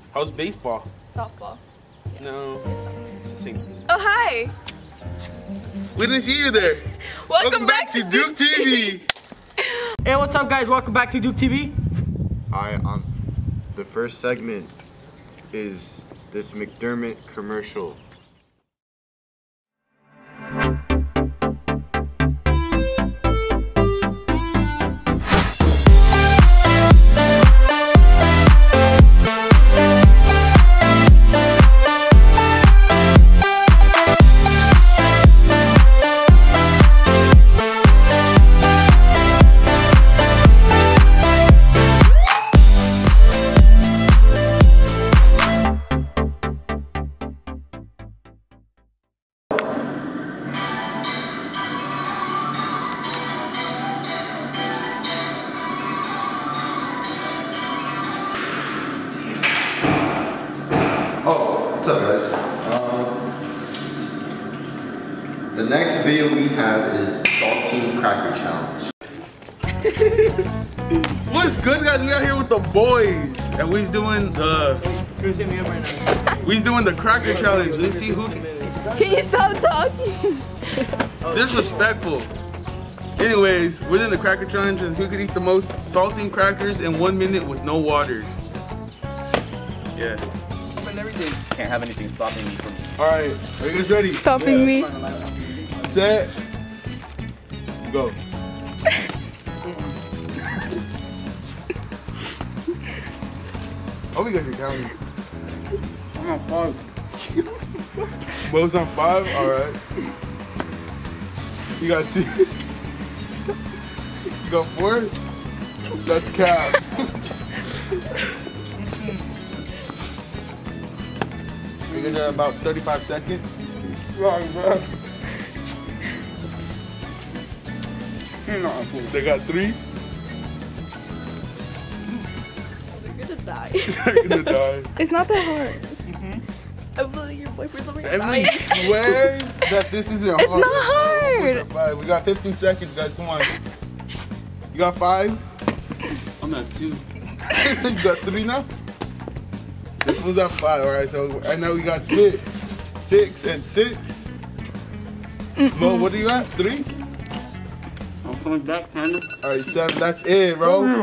How's baseball? Softball. Yeah. No, it's the same thing. Oh, hi. We didn't see you there. Welcome back to Duke TV. Hey, what's up, guys? Welcome back to Duke TV. Hi, the first segment is this McDermott commercial. Oh, what's up, guys? The next video we have is Saltine Cracker Challenge. What's good, guys? We out here with the boys, and we's doing the cracker challenge. Let's see who Can you stop talking? disrespectful. Anyways, we're doing the cracker challenge, and who could eat the most saltine crackers in 1 minute with no water? Yeah. Everything. Can't have anything stopping me from. All right, are you guys ready? Stopping me. Set. Go. Oh, we got your counting. I'm on 5. Bo's on 5. All right. You got 2. You got 4. That's cap. We're gonna about 35 seconds. Wrong, bro. They got 3. You're gonna die. They're gonna die. It's not that hard. I believe your boyfriend's over here Emily dying. swears that this isn't hard. It's not hard. We got 15 seconds, guys. Come on. You got 5? I'm at 2. You got 3 now? This one's at 5. All right. So right now we got 6, 6, and 6. Mo, what do you got? 3? I'm coming back, kinda. All right, 7. That's it, bro.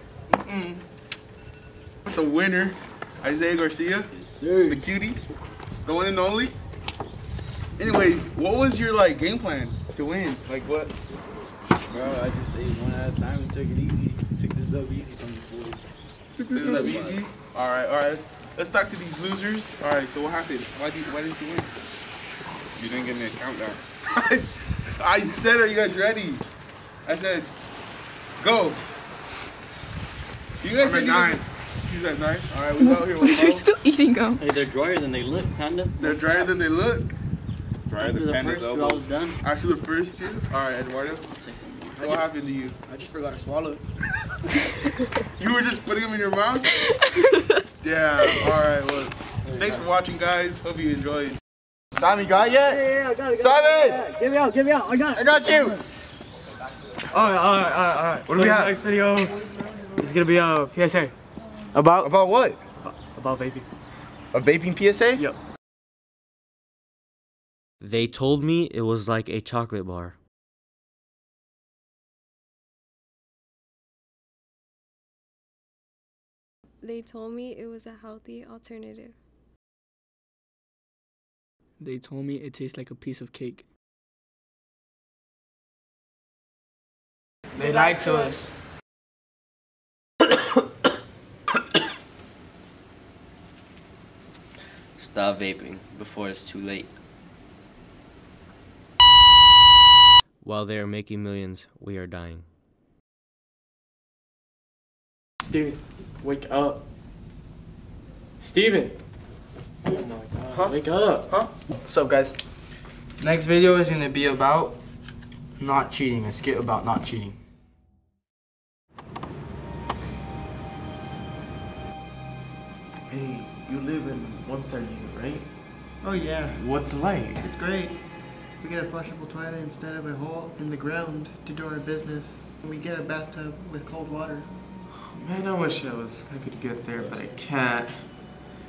The winner, Isaiah Garcia, the cutie, the one and only. Anyways, what was your game plan to win? Like what? Bro, I just ate one at a time and took it easy. Took this stuff easy from the boys. Took this stuff easy. All right. Let's talk to these losers. All right, so what happened? Why didn't you win? You didn't give me a countdown. I said, are you guys ready? I said, go. You guys said 9. You said 9? All right, we out here with They're Mo. still eating them. Hey, they're drier than they look, kinda. They're drier than they look. Drier After than the Panda's first 2 I elbow. was done. Actually, the first 2. All right, Eduardo. I'll take one more. So what happened to you? I just forgot to swallow. You were just putting them in your mouth? Yeah, alright, well, thanks for watching, guys. Hope you enjoyed. Simon, got it yet? Yeah, I got it. Simon! Give me out. I got it. I got you! All right. What do we have? The next video is gonna be a PSA. About what? About vaping. A vaping PSA? Yep. They told me it was like a chocolate bar. They told me it was a healthy alternative. They told me it tastes like a piece of cake. They lied to us. Stop vaping before it's too late. While they are making millions, we are dying. Steven, wake up. Steven! Oh my god, Huh? wake up. Huh? What's up, guys? Next video is gonna be about not cheating, a skit about not cheating. Hey, you live in one-star unit, right? Oh yeah, What's it like? it's great. We get a flushable toilet instead of a hole in the ground to do our business. We get a bathtub with cold water. Man, I wish I could get there, but I can't.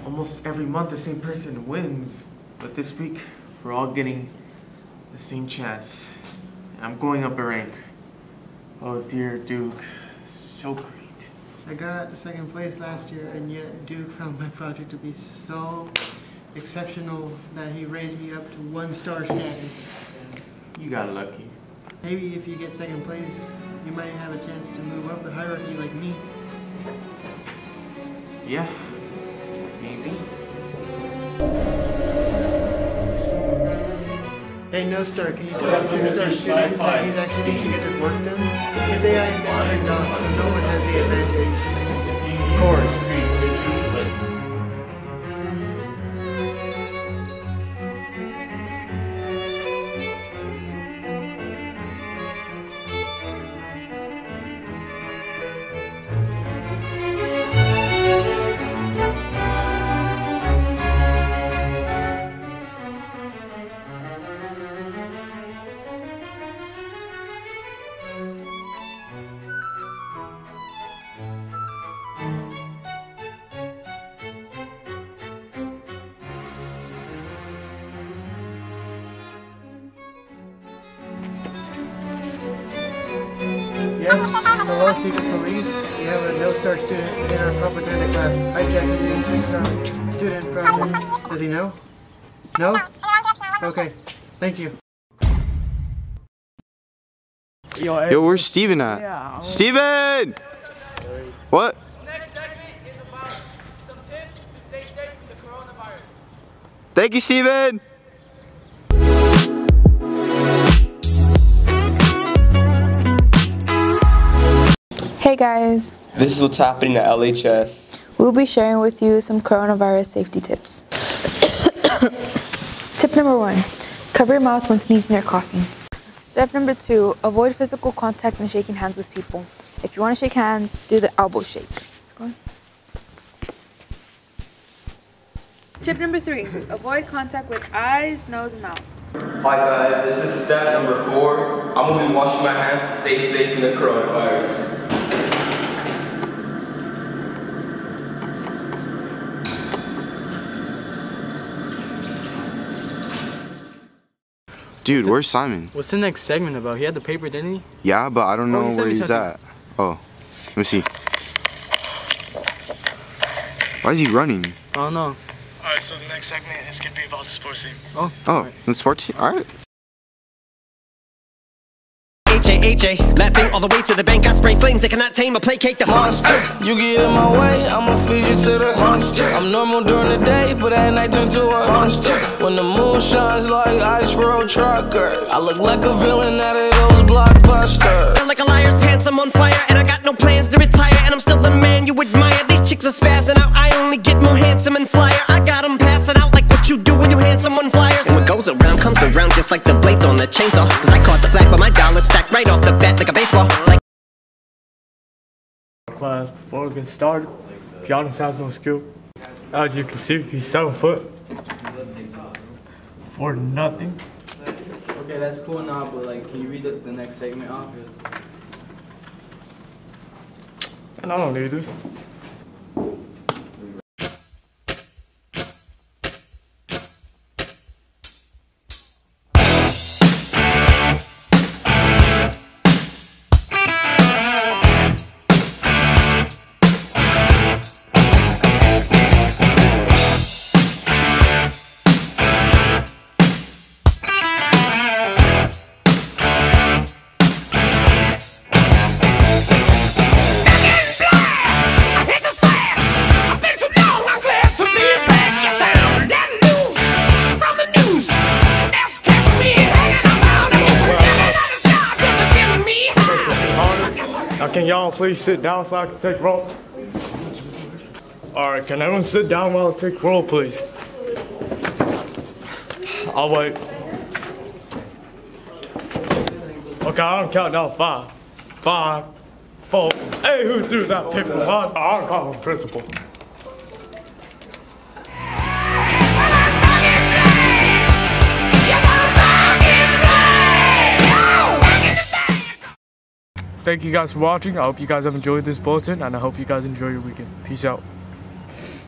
almost every month the same person wins. But this week, we're all getting the same chance. I'm going up a rank. Oh dear Duke, so great. I got second place last year, and yet Duke found my project to be so exceptional that he raised me up to 1-star status. You got lucky. Maybe if you get second place, you might have a chance to move up the hierarchy like me. Yeah, maybe. Hey, No Star, can you tell the 6-star student that he's actually need to get his work done? His AI is better done, so no one has the advantage. Of course. Yes, hello secret police. We have a No-Star student in our propaganda class hijacking the 6-star student project. Does he know? No? Okay, thank you. Yo, where's Steven at? Steven! What? This next segment is about some tips to stay safe from the coronavirus. Thank you, Steven! Hey guys, This is what's happening at LHS. we'll be sharing with you some coronavirus safety tips. Tip number 1, cover your mouth when sneezing or coughing. Step number 2, avoid physical contact when shaking hands with people. If you want to shake hands, do the elbow shake. Go on. Tip number 3, avoid contact with eyes, nose, and mouth. Hi guys, this is step number 4. I'm going to be washing my hands to stay safe from the coronavirus. Dude, where's Simon? What's the next segment about? He had the paper, didn't he? Yeah, but I don't know he said where he's he's hunting. at. Oh, let me see. Why is he running? I don't know. Alright, so the next segment is going to be about the sports team. Oh, Oh, the sports team? Alright. H-A, laughing all the way to the bank. I spray flames that cannot tame or placate the monster. You get in my way, I'ma feed you to the monster. I'm normal during the day, but at night turn to a monster. When the moon shines like ice road truckers, I look like a villain out of those blockbusters. Feel like a liar's pants, I'm on fire, and I got no plans to retire. And I'm still the man you admire. These chicks are spazzing out, I only get more handsome and flyer. I got them passing out like what you do when you hand someone flyers. And what goes around comes around just like the blades on the chainsaw. Cause I caught the flag, but my dollar stacked right off the bat like a baseball. Like class, before we get started, Giannis has no skill. As you can see, he's 7 foot. For nothing. Okay, that's cool now, but like, can you read the next segment off? And I don't need this. Now can y'all please sit down so I can take roll? Alright, can everyone sit down while I take roll, please? I'll wait. Okay, I'll count down 5. 5, 4. Hey, who threw that paper? I'll call him principal. Thank you guys for watching. I hope you guys have enjoyed this bulletin, and I hope you guys enjoy your weekend. Peace out.